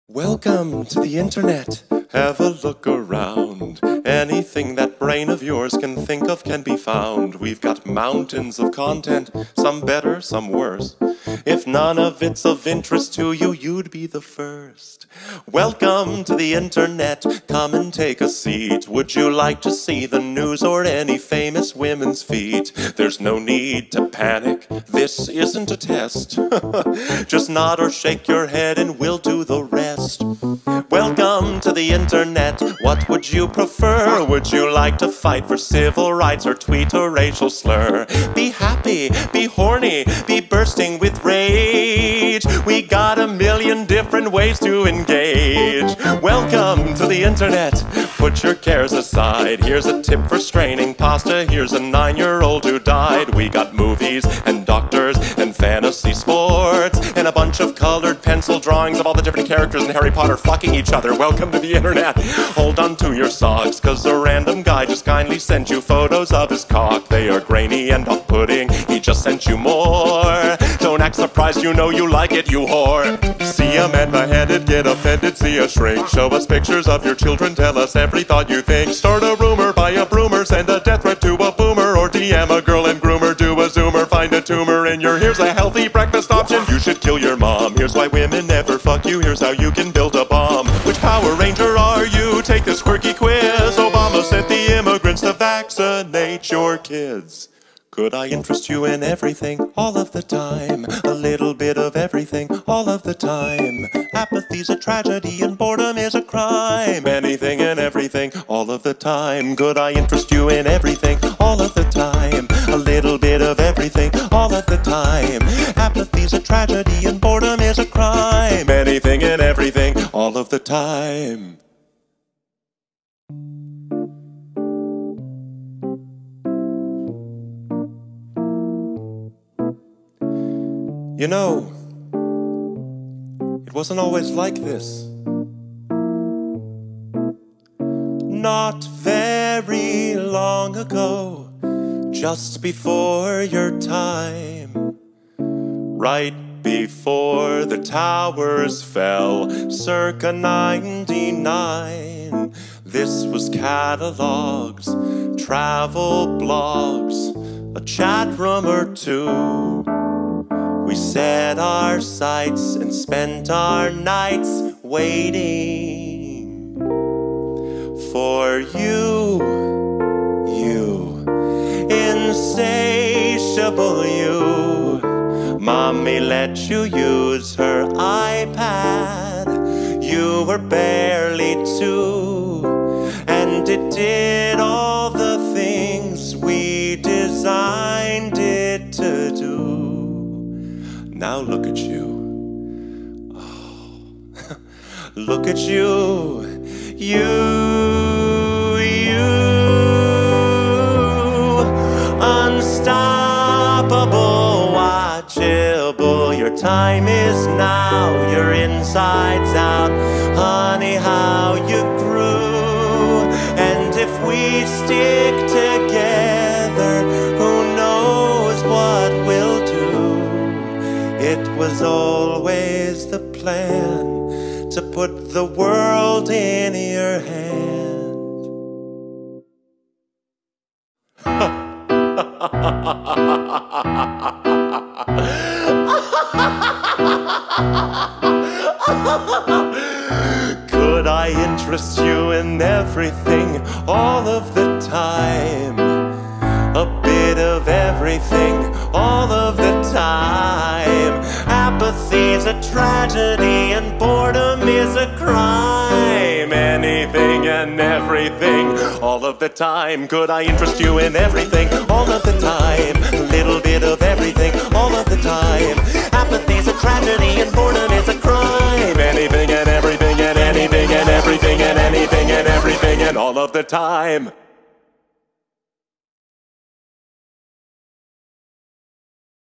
Welcome to the internet. Have a look around. Anything that brain of yours can think of can be found. We've got mountains of content, some better, some worse. If none of it's of interest to you, you'd be the first. Welcome to the internet. Come and take a seat. Would you like to see the news or any famous women's feet? There's no need to panic. This isn't a test. Just nod or shake your head and we'll do the rest. Welcome to the internet. What would you prefer? Would you like to fight for civil rights or tweet a racial slur? Be happy, be horny, be bursting with rage. We got a million different ways to engage. Welcome to the internet. Put your cares aside. Here's a tip for straining pasta. Here's a 9-year-old who died. We got movies and doctors and fantasy sports and a bunch of colored pencil drawings of all the different characters in Harry Potter fucking each other. Welcome to the internet. Hold on to your socks, cause a random guy just kindly sent you photos of his cock. They are grainy and off-putting. He just sent you more. Don't act surprised, you know you like it, you whore. See a man beheaded, get offended, see a shrink. Show us pictures of your children, tell us every thought you think. Start a rumor, buy a broomer, send a death threat to a boomer, or DM a girl and groomer, do a zoomer, find a tumor in your here's a healthy breakfast option. You should kill your mom. Here's why women never fuck you. Here's how you can build a bomb. Which Power Ranger are you? Take this quirky quiz. Obama sent the immigrants to vaccinate your kids. Could I interest you in everything, all of the time? A little bit of everything, all of the time. Apathy's a tragedy and boredom is a crime. Anything and everything, all of the time. Could I interest you in everything, all of the time? A little bit of everything, all of the time. Apathy's a tragedy and boredom is a crime. Anything and everything, all of the time. You know, it wasn't always like this. Not very long ago, just before your time, right before the towers fell, circa 99. This was catalogs, travel blogs, a chat room or two. We set our sights and spent our nights waiting for you, insatiable you. Mommy let you use her iPad. You were barely 2, and it did all the things we designed it to do. Now look at you. Oh, look at you. Unstoppable, watchable. Your time is now. Your insides out. Honey, how you grew. And if we stick together, who knows what we'll do. It was always the plan to put the world in your hand. Could I interest you in everything, all of the time? A bit of everything, all of the time. Apathy's a tragedy and boredom is a crime. Anything and everything, all of the time. Could I interest you in everything, all of the time? A little bit of everything, all of the time. Apathy's a tragedy and boredom is a crime. Anything and everything and anything and everything and anything and everything and all of the time.